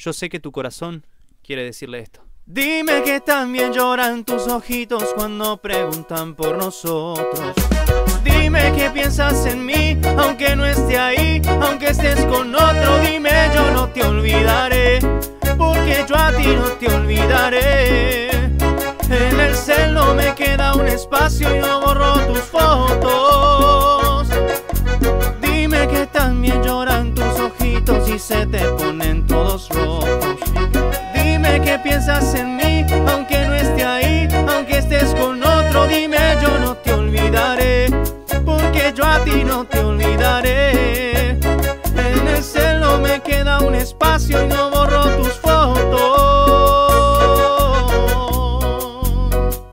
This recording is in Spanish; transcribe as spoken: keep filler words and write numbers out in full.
Yo sé que tu corazón quiere decirle esto. Dime que también lloran tus ojitos cuando preguntan por nosotros. Dime que piensas en mí, aunque no esté ahí, aunque estés con otro. Dime, yo no te olvidaré, porque yo a ti no te olvidaré. En el cel no me queda un espacio y no borro tus fotos. Dime que también lloran tus ojitos y se te ponen todos rojos. Dime que piensas en mí, aunque no esté ahí, aunque estés con otro. Dime, yo no te olvidaré, porque yo a ti no te olvidaré. En el cel no me queda un espacio y no